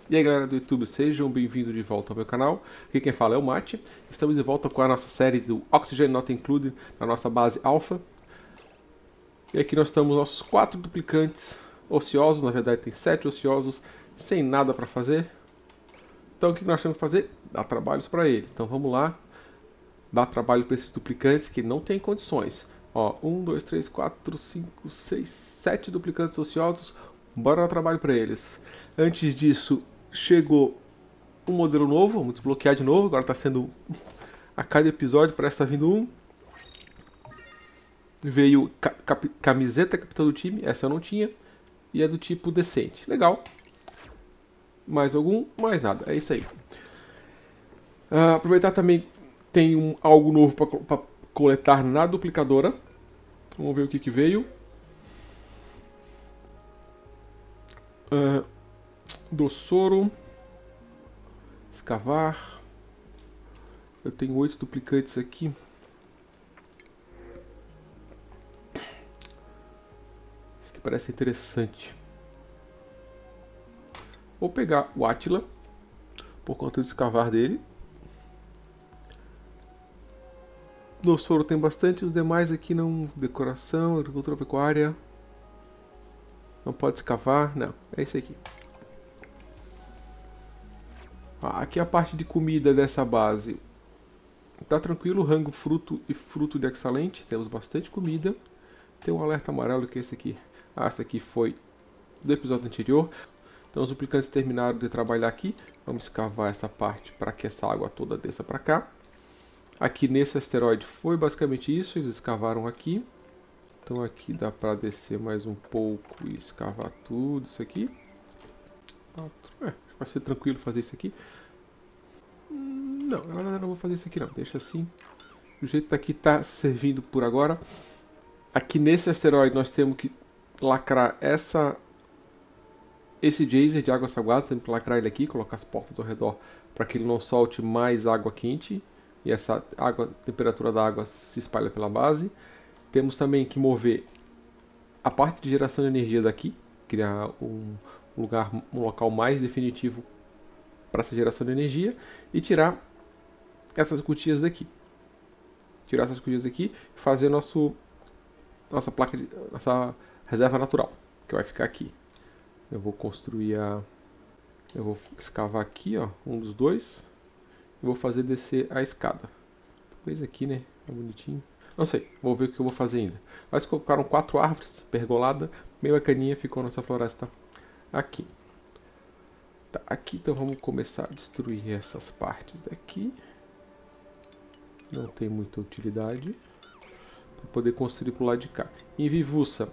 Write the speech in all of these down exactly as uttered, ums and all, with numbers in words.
E aí galera do YouTube, sejam bem-vindos de volta ao meu canal. Aqui quem fala é o Mate. Estamos de volta com a nossa série do Oxygen Not Included na nossa base Alpha. E aqui nós temos nossos quatro duplicantes ociosos, na verdade tem sete ociosos, sem nada para fazer. Então o que nós temos que fazer? Dar trabalhos para ele. Então vamos lá, dar trabalho para esses duplicantes que não têm condições. Ó, um, dois, três, quatro, cinco, seis, sete duplicantes ociosos, bora dar trabalho para eles. Antes disso, chegou um modelo novo, vamos desbloquear de novo, agora está sendo a cada episódio, parece que está vindo um. Veio ca cap camiseta capitão do time, essa eu não tinha, e é do tipo decente, legal. Mais algum? Mais nada, é isso aí. Uh, aproveitar também, tem um, algo novo para coletar na duplicadora. Vamos ver o que, que veio. Uh, Dossoro. Escavar. Eu tenho oito duplicantes aqui. Isso aqui parece interessante. Vou pegar o Átila, por conta do escavar dele. Dossoro tem bastante, os demais aqui não. Decoração, agricultura pecuária. Não pode escavar, não. É esse aqui. Ah, aqui é a parte de comida dessa base. Tá tranquilo, rango, fruto e fruto de excelente. Temos bastante comida. Tem um alerta amarelo que é esse aqui. Ah, esse aqui foi do episódio anterior. Então os duplicantes terminaram de trabalhar aqui. Vamos escavar essa parte para que essa água toda desça para cá. Aqui nesse asteroide foi basicamente isso. Eles escavaram aqui. Então aqui dá para descer mais um pouco e escavar tudo isso aqui. É, vai ser tranquilo fazer isso aqui. Não, na verdade não vou fazer isso aqui não. Deixa assim. O jeito daqui tá servindo por agora. Aqui nesse asteroide nós temos que lacrar essa... Esse geyser de água salgada. Temos que lacrar ele aqui, colocar as portas ao redor para que ele não solte mais água quente. E essa água, a temperatura da água se espalha pela base. Temos também que mover a parte de geração de energia daqui. Criar um lugar, um local mais definitivo para essa geração de energia. E tirar essas cutías daqui. Tirar essas cutías daqui e fazer nosso, nossa placa, de, nossa reserva natural, que vai ficar aqui. Eu vou construir a... Eu vou escavar aqui, ó, um dos dois. E vou fazer descer a escada. Coisa aqui, né? É bonitinho. Não sei, vou ver o que eu vou fazer ainda. Mas colocaram quatro árvores, pergolada, meio bacaninha, ficou nossa floresta aqui. Tá, aqui então vamos começar a destruir essas partes daqui. Não tem muita utilidade. Para poder construir pro lado de cá. Em Vivussa,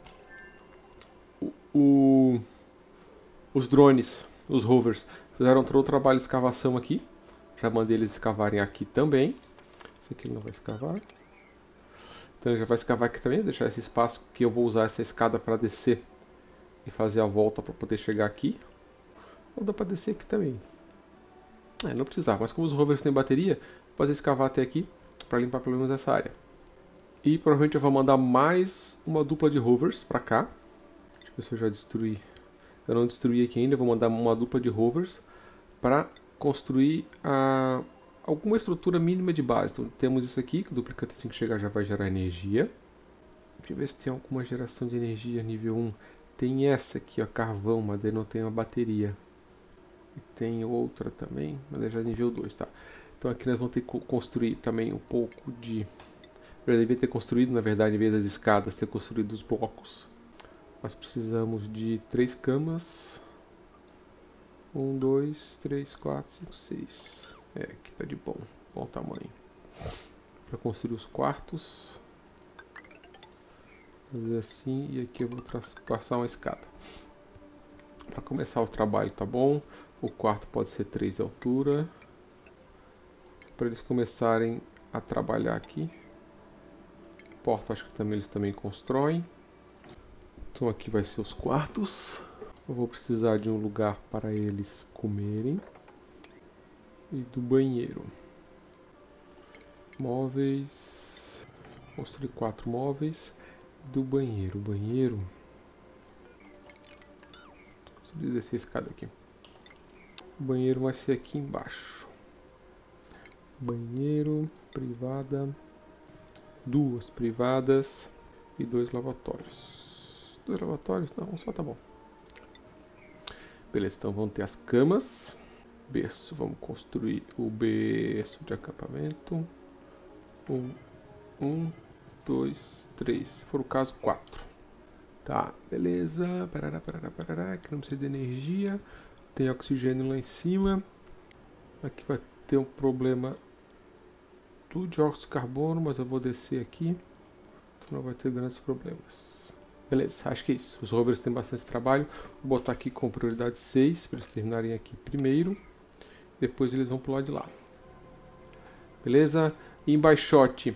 o, o, os drones, os rovers, fizeram todo o trabalho de escavação aqui. Já mandei eles escavarem aqui também. Esse aqui ele não vai escavar. Então ele já vai escavar aqui também, deixar esse espaço que eu vou usar essa escada para descer e fazer a volta para poder chegar aqui. Ou dá para descer aqui também. É, não precisava, mas como os rovers têm bateria, vou fazer escavar até aqui para limpar pelo menos essa área. E provavelmente eu vou mandar mais uma dupla de rovers para cá. Deixa eu ver se eu já destruí. Eu não destruí aqui ainda, eu vou mandar uma dupla de rovers para construir a... alguma estrutura mínima de base. Então temos isso aqui, que o duplicante assim que chegar já vai gerar energia. Deixa eu ver se tem alguma geração de energia nível um. Tem essa aqui, ó, carvão, mas daí não tem uma bateria. E tem outra também, mas daí já é nível dois, tá? Então aqui nós vamos ter que construir também um pouco de... Eu devia ter construído, na verdade, em vez das escadas, ter construído os blocos. Nós precisamos de três camas. Um, dois, três, quatro, cinco, seis. É, aqui tá de bom, bom tamanho. Para construir os quartos. Fazer assim e aqui eu vou passar uma escada. Para começar o trabalho tá bom. O quarto pode ser três de altura. Para eles começarem a trabalhar aqui. Porta acho que também eles também constroem. Então aqui vai ser os quartos. Eu vou precisar de um lugar para eles comerem. E do banheiro. Móveis. Construir quatro móveis. Do banheiro. Banheiro. Subir descer a escada aqui. O banheiro vai ser aqui embaixo. Banheiro, privada, duas privadas e dois lavatórios. Dois lavatórios? Não, só tá bom. Beleza, então vamos ter as camas. Berço, vamos construir o berço de acampamento. Um, um, dois, três. Se for o caso, quatro. Tá, beleza. Parará, parará, parará. Aqui não precisa de energia. Tem oxigênio lá em cima. Aqui vai ter um problema do dióxido de carbono, mas eu vou descer aqui. Então não vai ter grandes problemas. Beleza, acho que é isso. Os rovers têm bastante trabalho. Vou botar aqui com prioridade seis, para eles terminarem aqui primeiro. Depois eles vão pro lado de lá. Beleza? E em Baixote.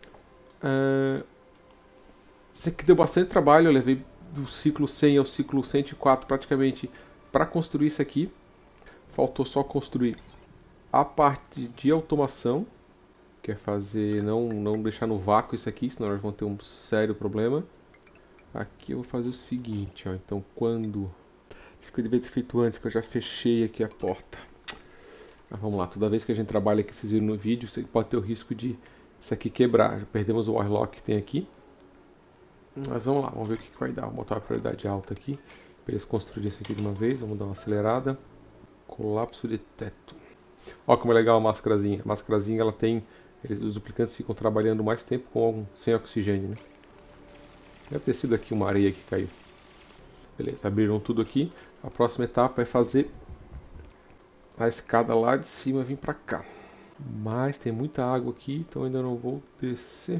Uh, isso aqui deu bastante trabalho. Eu levei do ciclo cem ao ciclo cento e quatro praticamente para construir isso aqui. Faltou só construir a parte de automação. Que é fazer, não, não deixar no vácuo isso aqui, senão nós vamos ter um sério problema. Aqui eu vou fazer o seguinte, ó. Então quando... Isso que eu devia ter feito antes, que eu já fechei aqui a porta. Mas vamos lá, toda vez que a gente trabalha aqui, vocês viram no vídeo, você pode ter o risco de isso aqui quebrar. Já perdemos o warlock que tem aqui. Mas vamos lá, vamos ver o que vai dar. Vou botar uma prioridade alta aqui, para eles construírem isso aqui de uma vez. Vamos dar uma acelerada. Colapso de teto. Olha como é legal a máscarazinha. A máscarazinha, ela tem... Eles, os duplicantes ficam trabalhando mais tempo com sem oxigênio, né? Deve ter sido aqui uma areia que caiu. Beleza, abriram tudo aqui. A próxima etapa é fazer a escada lá de cima vir pra cá. Mas tem muita água aqui, então ainda não vou descer.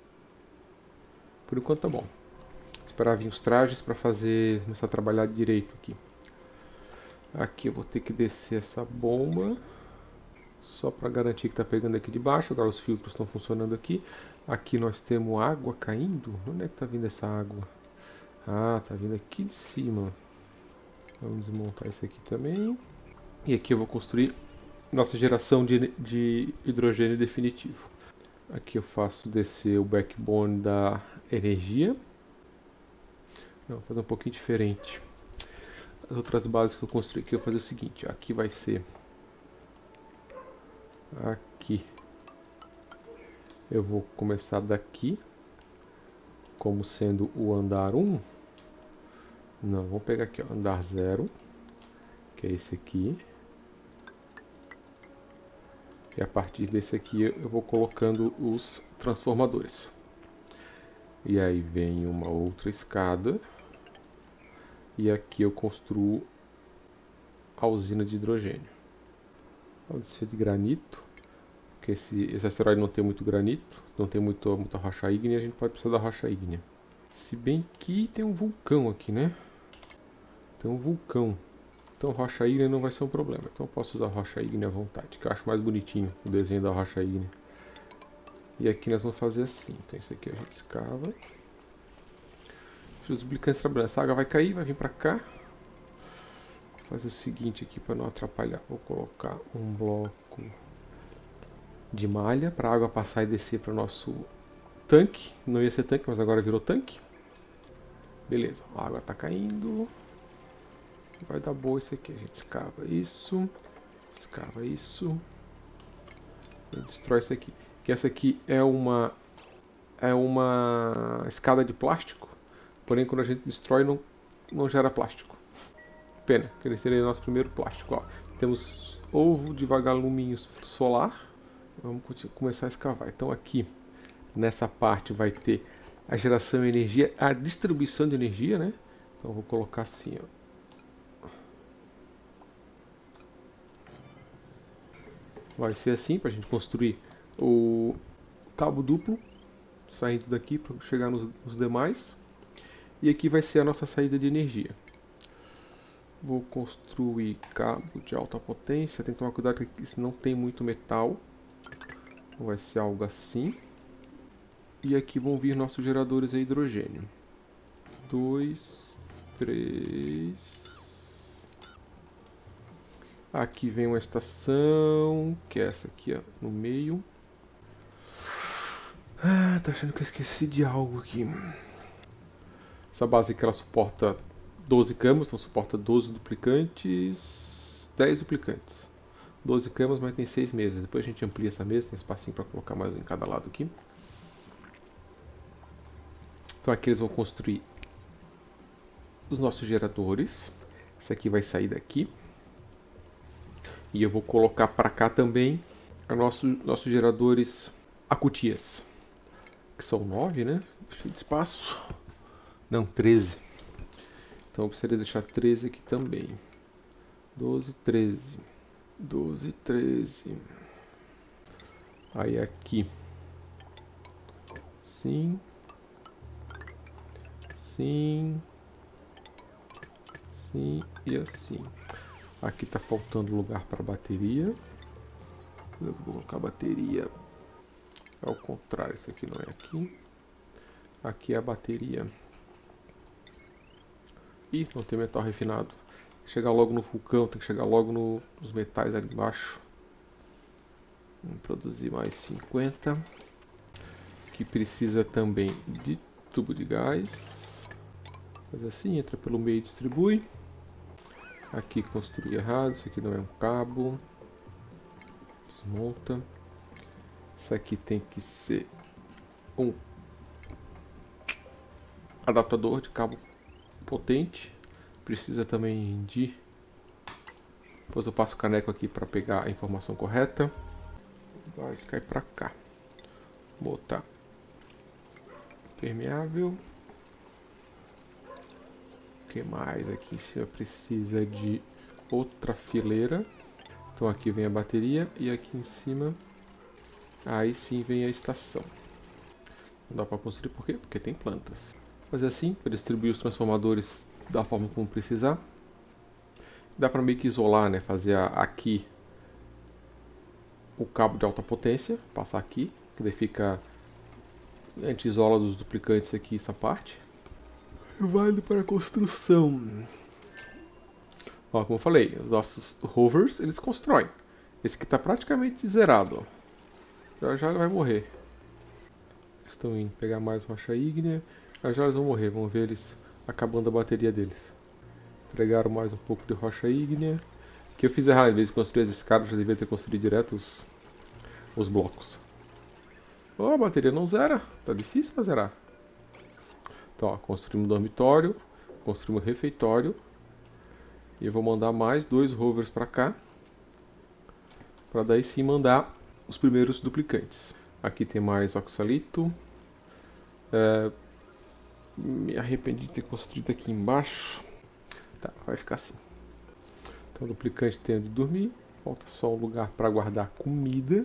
Por enquanto tá bom. Esperar vir os trajes para fazer, começar a trabalhar direito aqui. Aqui eu vou ter que descer essa bomba. Só para garantir que está pegando aqui de baixo. Agora os filtros estão funcionando aqui. Aqui nós temos água caindo. Onde é que está vindo essa água? Ah, está vindo aqui de cima. Vamos desmontar isso aqui também. E aqui eu vou construir nossa geração de, de hidrogênio definitivo. Aqui eu faço descer o backbone da energia. Não, vou fazer um pouquinho diferente. As outras bases que eu construí aqui eu vou fazer o seguinte. Ó, aqui vai ser... Aqui eu vou começar daqui como sendo o andar um. Não, vamos pegar aqui, ó, andar zero, que é esse aqui. E a partir desse aqui eu vou colocando os transformadores. E aí vem uma outra escada. E aqui eu construo a usina de hidrogênio. Pode ser de granito, porque esse, esse asteroide não tem muito granito, não tem muito, muita rocha ígnea, a gente pode precisar da rocha ígnea. Se bem que tem um vulcão aqui, né? Tem um vulcão. Então rocha ígnea não vai ser um problema. Então eu posso usar rocha ígnea à vontade, que eu acho mais bonitinho o desenho da rocha ígnea. E aqui nós vamos fazer assim. Então isso aqui a gente escava. Deixa os duplicantes trabalhando. Essa água vai cair, vai vir pra cá. Fazer o seguinte aqui para não atrapalhar. Vou colocar um bloco de malha para a água passar e descer para o nosso tanque. Não ia ser tanque, mas agora virou tanque. Beleza, a água está caindo. Vai dar boa isso aqui. A gente escava isso. Escava isso. E destrói isso aqui. Que essa aqui é uma é uma escada de plástico. Porém, quando a gente destrói, não, não gera plástico. Pena, que ele seria o nosso primeiro plástico. Ó, temos ovo de vagalume solar. Vamos começar a escavar. Então aqui, nessa parte, vai ter a geração de energia, a distribuição de energia, né? Então vou colocar assim, ó. Vai ser assim, para a gente construir o cabo duplo, saindo daqui para chegar nos, nos demais. E aqui vai ser a nossa saída de energia. Vou construir cabo de alta potência. Tem que tomar cuidado que aqui não tem muito metal. Vai ser algo assim. E aqui vão vir nossos geradores a hidrogênio. Dois, três. Aqui vem uma estação, que é essa aqui, ó, no meio. Ah, tá achando que eu esqueci de algo aqui. Essa base aqui ela suporta doze camas, então suporta doze duplicantes. dez duplicantes. doze camas, mas tem seis mesas. Depois a gente amplia essa mesa, tem espacinho para colocar mais um em cada lado aqui. Então aqui eles vão construir os nossos geradores. Esse aqui vai sair daqui. E eu vou colocar para cá também os nossos, nossos geradores acutias. Que são nove, né? Cheio de espaço. Não, treze. Então eu precisaria deixar treze aqui também. doze, treze. doze, treze. Aí aqui. Sim. Sim. Sim e assim. Aqui tá faltando lugar para bateria. Eu vou colocar a bateria ao contrário. Isso aqui não é aqui. Aqui é a bateria. Ih, não tem metal refinado. Chegar logo no vulcão, tem que chegar logo no, nos metais ali embaixo. Vamos produzir mais cinquenta. Que precisa também de tubo de gás. Faz assim, entra pelo meio e distribui. Aqui construir errado, isso aqui não é um cabo. Desmonta. Isso aqui tem que ser um adaptador de cabo potente. Precisa também de... Depois eu passo o caneco aqui para pegar a informação correta. Vai cair para cá. Botar permeável. O que mais? Aqui em cima precisa de outra fileira. Então aqui vem a bateria e aqui em cima aí sim vem a estação. Não dá para construir por quê? Porque tem plantas. Fazer assim para distribuir os transformadores da forma como precisar. Dá para meio que isolar, né? Fazer a, aqui o cabo de alta potência, passar aqui, que daí fica, a gente isola dos duplicantes aqui essa parte. Vale para a construção. Ó, como eu falei, os nossos rovers eles constroem. Esse aqui está praticamente zerado. Ó. Já já ele vai morrer. Estão indo pegar mais rocha ígnea. Já já eles vão morrer. Vamos ver eles acabando a bateria deles. Entregaram mais um pouco de rocha ígnea. Que eu fiz errado, em vez de construir as escadas, já devia ter construído direto os, os blocos. Oh, a bateria não zera. Tá difícil para zerar. Então, ó, construímos um dormitório, construímos um refeitório. E eu vou mandar mais dois rovers para cá. Para daí sim mandar os primeiros duplicantes. Aqui tem mais oxalito. É, me arrependi de ter construído aqui embaixo. Tá, vai ficar assim. Então o duplicante tem onde dormir. Falta só um lugar para guardar comida.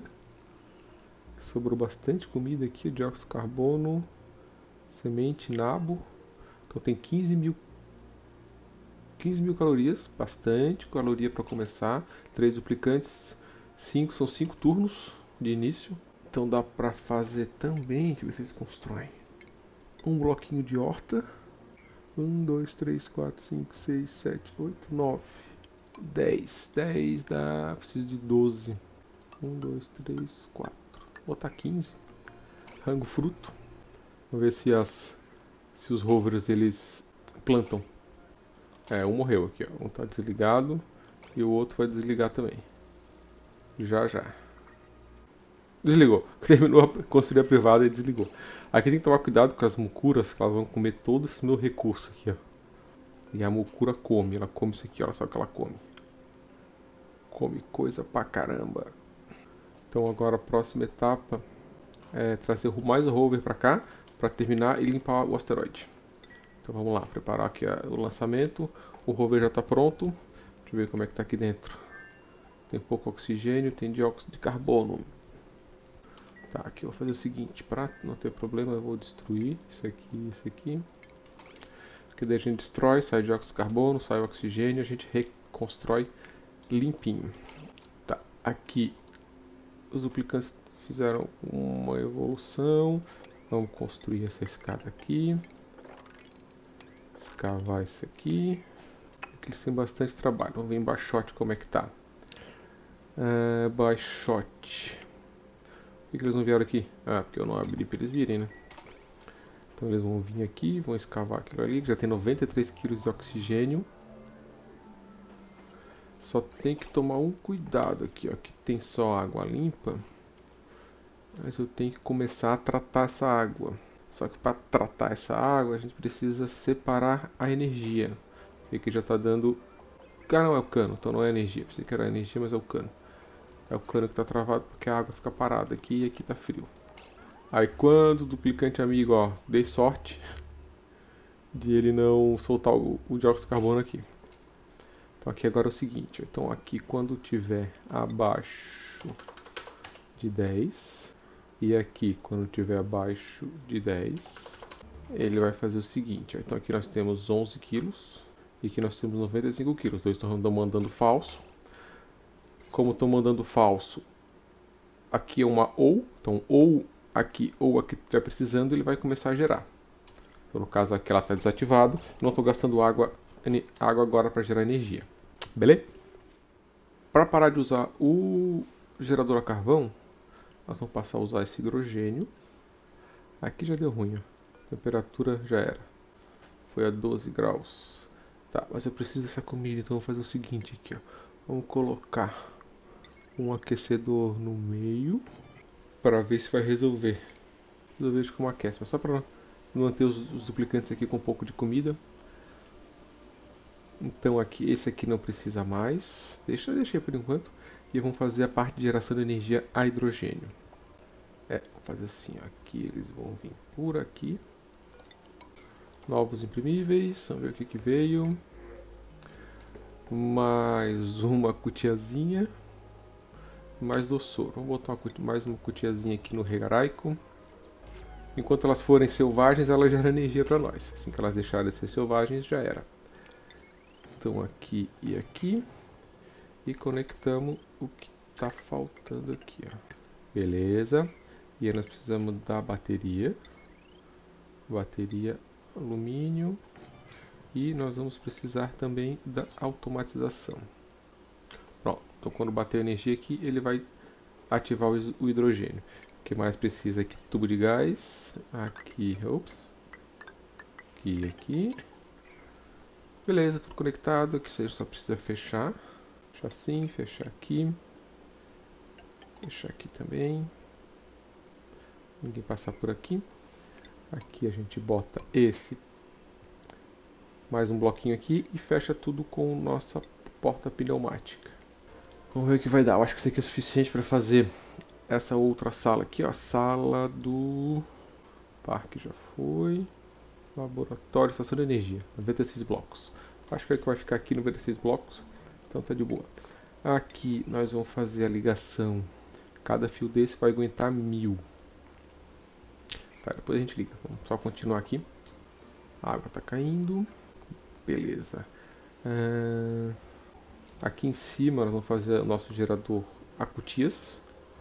Sobrou bastante comida aqui, dióxido de carbono. Semente, nabo. Então tem quinze mil calorias, bastante caloria para começar. Três duplicantes, cinco são cinco turnos de início. Então dá para fazer também, deixa eu ver se eles constroem. Um bloquinho de horta. um, dois, três, quatro, cinco, seis, sete, oito, nove, dez. dez dá, preciso de doze. um, dois, três, quatro. Vou botar quinze. Rango fruto. Vamos ver se, as, se os rovers eles plantam. É, um morreu aqui, ó. Um tá desligado e o outro vai desligar também. Já, já. Desligou. Terminou a construir a privada e desligou. Aqui tem que tomar cuidado com as mucuras, que elas vão comer todo esse meu recurso aqui, ó. E a mucura come, ela come isso aqui, olha só o que ela come. Come coisa pra caramba. Então agora a próxima etapa é trazer mais o rover pra cá, para terminar e limpar o asteroide. Então vamos lá, preparar aqui o lançamento. O rover já está pronto. Deixa eu ver como é que está aqui dentro. Tem pouco oxigênio, tem dióxido de carbono. Tá, aqui eu vou fazer o seguinte, para não ter problema eu vou destruir isso aqui, isso aqui. Aqui daí a gente destrói, sai dióxido de carbono, sai o oxigênio, a gente reconstrói limpinho. Tá, aqui os duplicantes fizeram uma evolução. Vamos construir essa escada aqui. Escavar isso aqui. Aqui eles têm bastante trabalho. Vamos ver em baixote como é que tá. Uh, baixote. Por que eles não vieram aqui? Ah, porque eu não abri para eles virem, né? Então eles vão vir aqui, vão escavar aquilo ali. Já tem noventa e três quilos de oxigênio. Só tem que tomar um cuidado aqui, ó, que tem só água limpa. Mas eu tenho que começar a tratar essa água. Só que para tratar essa água, a gente precisa separar a energia. E aqui já está dando... Ah, não, é o cano, então não é energia. Pensei que era energia, mas é o cano. É o cano que está travado porque a água fica parada aqui e aqui está frio. Aí quando o duplicante amigo, ó, dei sorte de ele não soltar o, o dióxido de carbono aqui. Então aqui agora é o seguinte, então aqui quando tiver abaixo de dez e aqui quando tiver abaixo de dez, ele vai fazer o seguinte, então aqui nós temos onze quilos e aqui nós temos noventa e cinco quilos, os dois estão mandando falso. Como estão mandando falso, aqui é uma ou, então ou aqui ou aqui estiver precisando, ele vai começar a gerar. Então no caso aqui ela está desativado, não estou gastando água, água agora para gerar energia. Beleza? Para parar de usar o gerador a carvão, nós vamos passar a usar esse hidrogênio. Aqui já deu ruim, ó. A temperatura já era. Foi a doze graus. Tá, mas eu preciso dessa comida, então eu vou fazer o seguinte aqui, ó. Vamos colocar um aquecedor no meio para ver se vai resolver. Resolver de como aquece, mas só para manter os, os duplicantes aqui com um pouco de comida. Então aqui, esse aqui não precisa mais. Deixa, deixa aí por enquanto. E vamos fazer a parte de geração de energia a hidrogênio. É, vou fazer assim, ó. Aqui eles vão vir por aqui. Novos imprimíveis, vamos ver o que que veio. Mais uma cutiazinha. Mais doçor. Vamos botar uma, mais uma cutiazinha aqui no regaraico. Enquanto elas forem selvagens, elas geram energia para nós. Assim que elas deixarem de ser selvagens, já era. Então aqui e aqui. E conectamos o que está faltando aqui, ó. Beleza. E aí nós precisamos da bateria. Bateria alumínio. E nós vamos precisar também da automatização. Pronto. Então quando bater a energia aqui, ele vai ativar o hidrogênio. O que mais precisa aqui? Tubo de gás. Aqui. Ops. Aqui, aqui. Beleza, tudo conectado. Aqui você só precisa fechar. Fechar assim, fechar aqui. Fechar aqui também. Ninguém passar por aqui. Aqui a gente bota esse. Mais um bloquinho aqui e fecha tudo com nossa porta pneumática. Vamos ver o que vai dar. Eu acho que isso aqui é suficiente para fazer essa outra sala aqui, ó. A sala do parque já foi. Laboratório, estação de energia. noventa e seis blocos. Acho que é que vai ficar aqui noventa e seis blocos. Então tá de boa. Aqui nós vamos fazer a ligação. Cada fio desse vai aguentar mil. Tá, depois a gente liga. Vamos só continuar aqui. A água tá caindo. Beleza. Uh, aqui em cima nós vamos fazer o nosso gerador a cutias.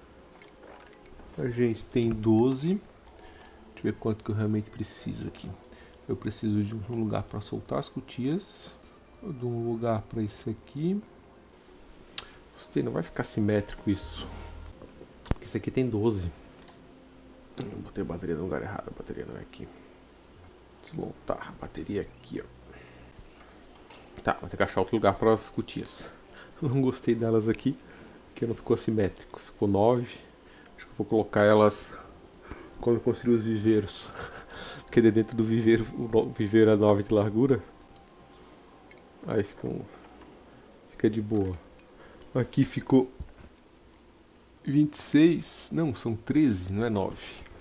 A gente tem doze. Deixa eu ver quanto que eu realmente preciso aqui. Eu preciso de um lugar para soltar as cutias. De um lugar para isso aqui. Gostei, não vai ficar simétrico isso. Esse aqui tem doze. Eu botei a bateria no lugar errado. A bateria não é aqui. Desmontar a bateria aqui, ó. Tá, vou ter que achar outro lugar para as cutias. Não gostei delas aqui, porque não ficou simétrico. Ficou nove. Acho que eu vou colocar elas quando eu construir os viveiros. Porque dentro do viveiro, o viveiro é nove de largura. Aí fica, um, fica de boa. Aqui ficou vinte e seis. Não, são treze, não é nove.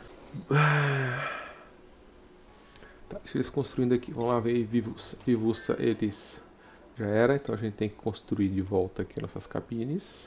Tá, deixa eles construindo aqui. Vamos lá ver Vivussa. Vivussa, eles já era. Então a gente tem que construir de volta aqui nossas cabines.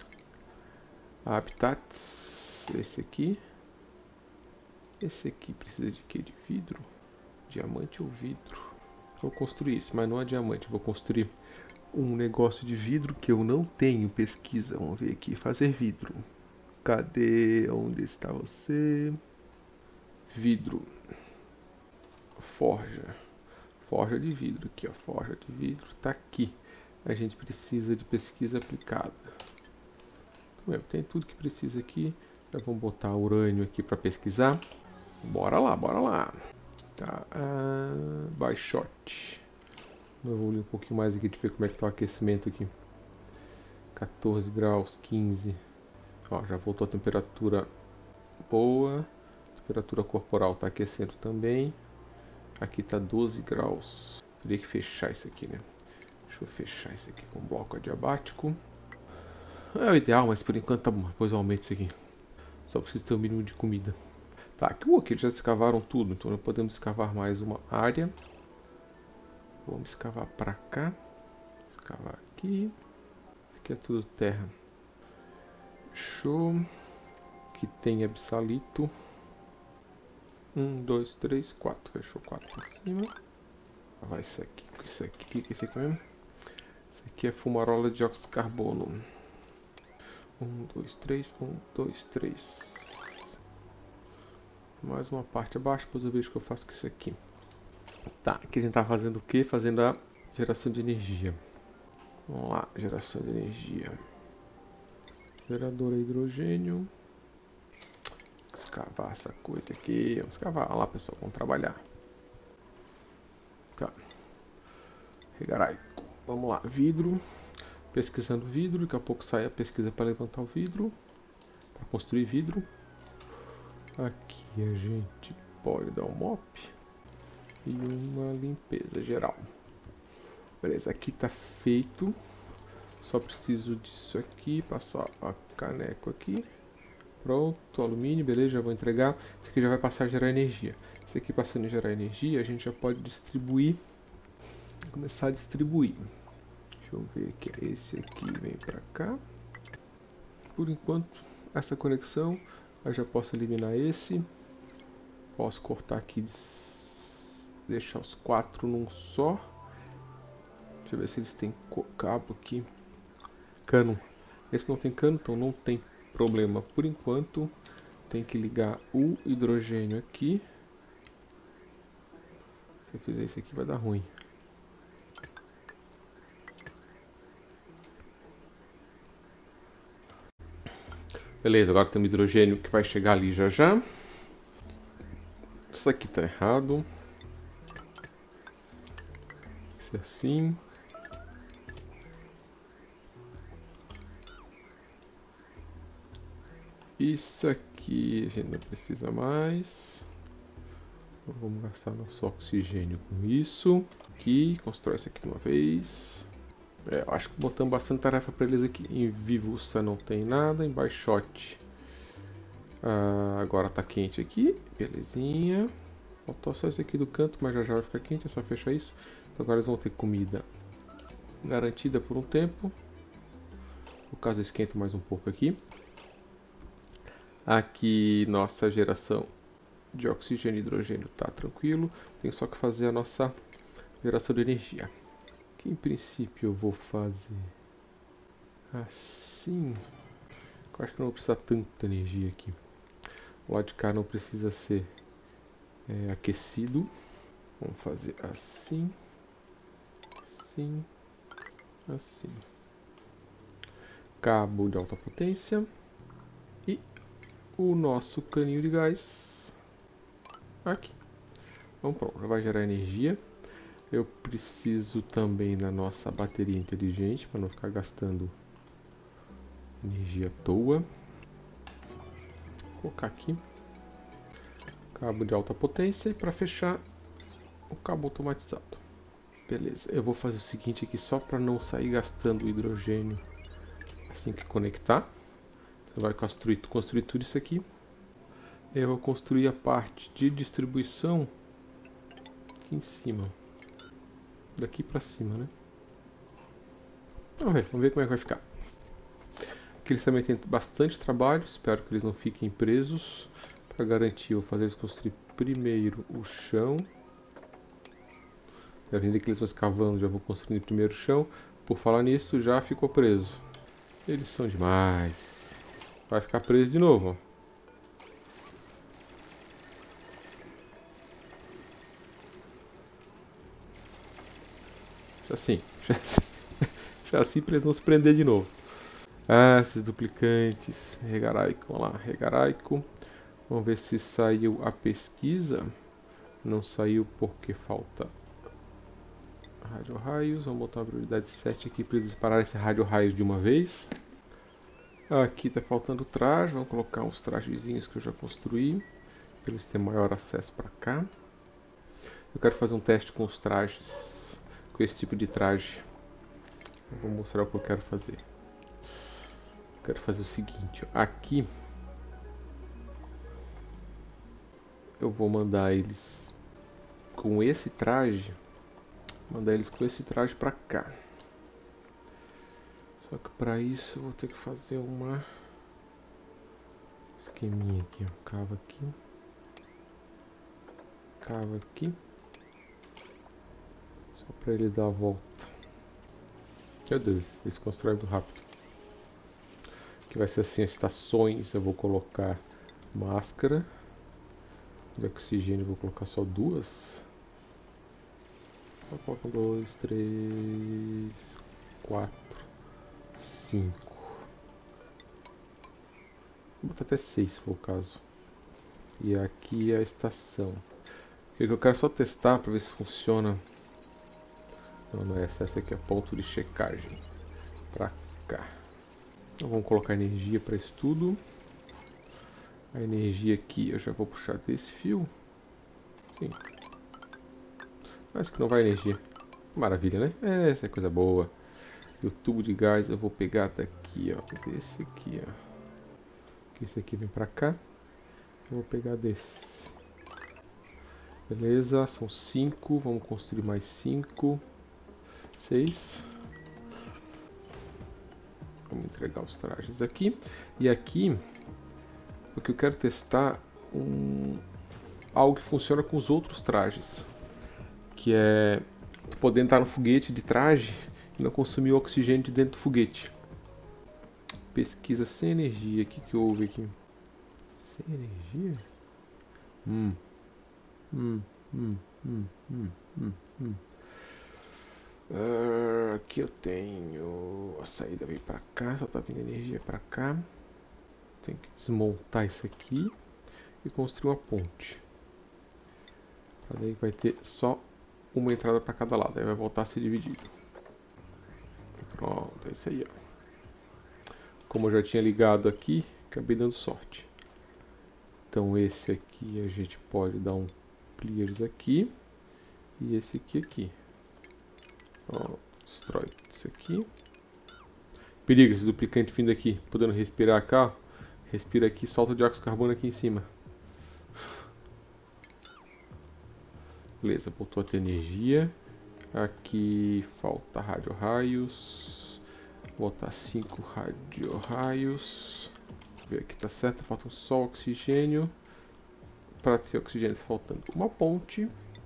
Habitats. Esse aqui. Esse aqui precisa de quê? De vidro? Diamante ou vidro? Vou construir isso, mas não é diamante. Vou construir um negócio de vidro que eu não tenho. Pesquisa, vamos ver aqui. Fazer vidro. Cadê? Onde está você? Vidro. Forja. Forja de vidro aqui, ó. Forja de vidro tá aqui. A gente precisa de pesquisa aplicada. Então, tem tudo que precisa aqui. Já vamos botar urânio aqui para pesquisar. Bora lá, bora lá. Tá, uh, by shot. Eu vou ler um pouquinho mais aqui de ver como é que tá o aquecimento aqui. quatorze graus, quinze. Ó, já voltou a temperatura boa. A temperatura corporal está aquecendo também. Aqui está doze graus. Teria que fechar isso aqui, né? Deixa eu fechar isso aqui com bloco adiabático. É o ideal, mas por enquanto tá bom. Depois eu aumento isso aqui. Só preciso ter o um mínimo de comida. Tá, aqui, uh, aqui eles já escavaram tudo. Então não podemos escavar mais uma área. Vamos escavar pra cá. Escavar aqui. Isso aqui é tudo terra. Show. Aqui tem absalito. Um, dois, três, quatro. Fechou quatro pra cima. Vai isso aqui. Isso aqui. O que é isso aqui mesmo? Isso aqui é fumarola de dióxido de carbono. Um, dois, três. Um, dois, três. Mais uma parte abaixo. Depois eu vejo o que eu faço com isso aqui. Tá. Aqui a gente tá fazendo o quê? Fazendo a geração de energia. Vamos lá. Geração de energia. Gerador a hidrogênio. Escavar essa coisa aqui. Vamos escavar. Olha lá, pessoal. Vamos trabalhar. Tá. Regaraico. Vamos lá. Vidro. Pesquisando vidro. Daqui a pouco sai a pesquisa para levantar o vidro. Para construir vidro. Aqui a gente pode dar um mop. E uma limpeza geral. Beleza. Aqui tá feito. Só preciso disso aqui. Passar a caneco aqui. Pronto, alumínio, beleza, já vou entregar. Isso aqui já vai passar a gerar energia. Isso aqui passando a gerar energia, a gente já pode distribuir. Começar a distribuir. Deixa eu ver aqui. Esse aqui vem pra cá. Por enquanto, essa conexão, eu já posso eliminar esse. Posso cortar aqui, deixar os quatro num só. Deixa eu ver se eles têm cabo aqui. Cano. Esse não tem cano, então não tem problema por enquanto. Tem que ligar o hidrogênio aqui. Se eu fizer isso aqui vai dar ruim. Beleza, agora tem o hidrogênio que vai chegar ali já já. Isso aqui tá errado. Isso é assim. Isso aqui a gente não precisa mais. Então, vamos gastar nosso oxigênio com isso. Aqui, constrói isso aqui de uma vez. É, eu acho que botamos bastante tarefa para eles aqui. Em Vivussa não tem nada. Em Baixote ah, agora tá quente aqui. Belezinha. Faltou só esse aqui do canto, mas já já vai ficar quente. É só fechar isso. Então agora eles vão ter comida garantida por um tempo. No caso, eu esquento mais um pouco aqui. Aqui nossa geração de oxigênio e hidrogênio está tranquilo. Tem só que fazer a nossa geração de energia. Que em princípio eu vou fazer assim. Eu acho que não vou precisar tanta energia aqui. O lado de cá não precisa ser é, aquecido. Vamos fazer assim, assim, assim. Cabo de alta potência. E o nosso caninho de gás aqui. Então pronto, já vai gerar energia. Eu preciso também da nossa bateria inteligente para não ficar gastando energia à toa. Vou colocar aqui cabo de alta potência e para fechar o cabo automatizado. Beleza, eu vou fazer o seguinte aqui só para não sair gastando hidrogênio assim que conectar. Você vai construir, construir tudo isso aqui. Eu vou construir a parte de distribuição aqui em cima. Daqui pra cima, né? Vamos ver, vamos ver como é que vai ficar. Aqui eles também têm bastante trabalho. Espero que eles não fiquem presos. Para garantir, eu vou fazer eles construir primeiro o chão. Já vendo que eles vão escavando, já vou construindo primeiro o chão. Por falar nisso, já ficou preso. Eles são demais. Vai ficar preso de novo, ó. Já assim, já assim, já assim para eles não se prender de novo. Ah, esses duplicantes. Regaraico, vamos lá, regaraico. Vamos ver se saiu a pesquisa. Não saiu porque falta rádio raios. Vamos botar uma prioridade sete aqui para eles dispararem esse rádio raios de uma vez. Aqui tá faltando traje. Vamos colocar uns trajezinhos que eu já construí, para eles terem maior acesso para cá. Eu quero fazer um teste com os trajes, com esse tipo de traje. Eu vou mostrar o que eu quero fazer. Eu quero fazer o seguinte, ó. Aqui eu vou mandar eles com esse traje, mandar eles com esse traje pra cá. Só que para isso eu vou ter que fazer uma esqueminha aqui, ó. Cava aqui, cava aqui, só para eles dar a volta. Meu Deus, eles constroem muito rápido. Que vai ser assim, estações. Eu vou colocar máscara de oxigênio, vou colocar só duas. Vou colocar dois, três, quatro, cinco. Vou botar até seis se for o caso. E aqui é a estação. O que eu quero só testar para ver se funciona. Não, não é essa, essa aqui é ponto de checagem. Pra cá. Então vamos colocar energia para isso tudo. A energia aqui eu já vou puxar desse fio. Sim. Mas que não vai energia. Maravilha, né? É, essa é coisa boa. E o tubo de gás eu vou pegar daqui, ó. Desse aqui, ó. Esse aqui vem pra cá. Eu vou pegar desse. Beleza, são cinco. Vamos construir mais cinco. Seis. Vamos entregar os trajes aqui. E aqui, porque eu quero testar um, algo que funciona com os outros trajes. Que é poder entrar no foguete de traje e não consumir o oxigênio de dentro do foguete. Pesquisa sem energia. O que, que houve aqui? Sem energia? Hum. Hum, hum, hum, hum, hum, hum. Uh, aqui eu tenho... A saída vem pra cá, só tá vindo energia pra cá. Tenho que desmontar isso aqui e construir uma ponte. Pra daí vai ter só uma entrada pra cada lado, aí vai voltar a ser dividido. Pronto, é isso aí, ó. Como eu já tinha ligado aqui, acabei dando sorte. Então esse aqui a gente pode dar um clears aqui. E esse aqui aqui. Ó, destrói isso aqui. Perigo esse duplicante vindo aqui, podendo respirar cá. Ó. Respira aqui, solta o dióxido de carbono aqui em cima. Beleza, voltou a ter energia. Aqui falta rádio raios. Vou botar cinco rádio raios. Ver aqui tá certo, falta só oxigênio. Para ter oxigênio faltando uma ponte.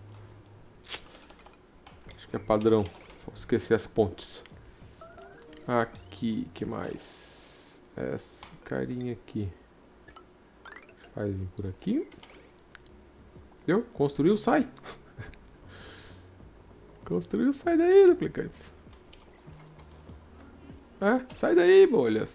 Acho que é padrão. Vou esquecer as pontes. Aqui, que mais? Essa carinha aqui. Faz por aqui. Deu? Construiu, sai. Construiu, sai daí, duplicantes. É, sai daí, bolhas.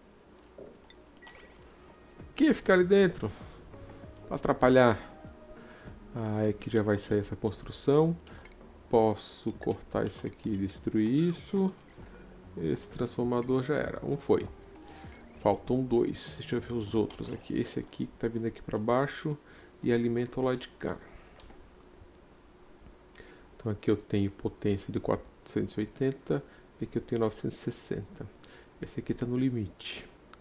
Que ficar ali dentro? Pra atrapalhar. Ah, aqui já vai sair essa construção. Posso cortar isso aqui e destruir isso. Esse transformador já era. Um foi. Faltam dois. Deixa eu ver os outros aqui. Esse aqui que tá vindo aqui pra baixo. E alimenta o lado de cá. Então aqui eu tenho potência de quatrocentos e oitenta. E aqui eu tenho novecentos e sessenta. Esse aqui tá no limite.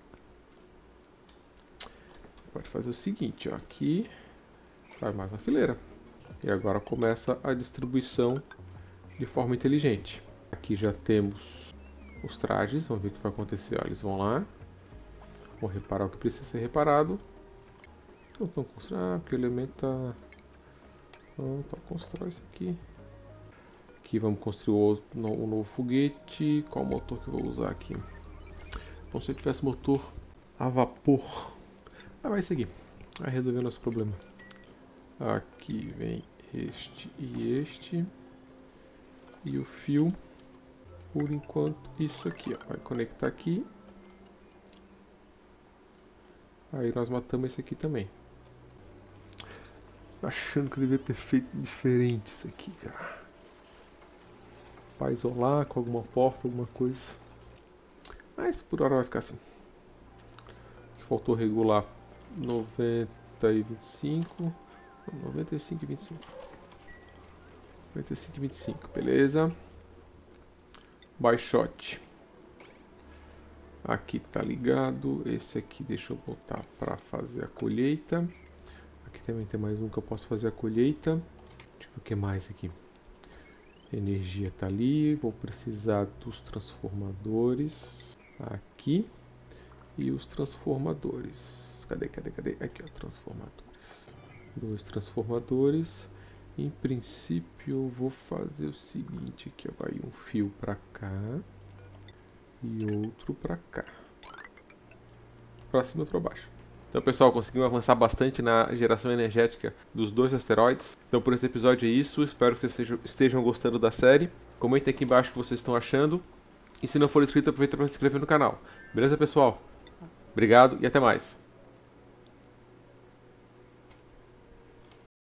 Pode fazer o seguinte, ó. Aqui vai mais uma fileira. E agora começa a distribuição de forma inteligente. Aqui já temos os trajes. Vamos ver o que vai acontecer. Ó, eles vão lá. Vão reparar o que precisa ser reparado. Então, vamos construir. Ah, porque o elemento tá... Vamos então, constrói isso aqui. Aqui vamos construir um novo foguete. Qual motor que eu vou usar aqui? Bom, se eu tivesse motor a vapor. Ah, vai seguir. Vai resolver nosso problema. Aqui vem este e este. E o fio. Por enquanto, isso aqui, ó. Vai conectar aqui. Aí nós matamos esse aqui também. Achando que eu devia ter feito diferente isso aqui, cara. para isolar com alguma porta, alguma coisa. Mas por hora vai ficar assim. Faltou regular noventa e vinte e cinco. noventa e cinco e vinte e cinco. noventa e cinco e vinte e cinco, beleza. Baixote. Aqui tá ligado. Esse aqui deixa eu botar para fazer a colheita. Aqui também tem mais um que eu posso fazer a colheita. Deixa eu ver o que mais aqui. Energia tá ali. Vou precisar dos transformadores. Aqui. E os transformadores. Cadê, cadê, cadê? Aqui, ó, transformadores. Dois transformadores. Em princípio, eu vou fazer o seguinte aqui, ó. Vai um fio pra cá. E outro pra cá. Pra cima e pra baixo. Então, pessoal, conseguimos avançar bastante na geração energética dos dois asteroides. Então, por esse episódio é isso. Espero que vocês estejam, estejam gostando da série. Comentem aqui embaixo o que vocês estão achando. E se não for inscrito, aproveita para se inscrever no canal. Beleza, pessoal? Obrigado e até mais.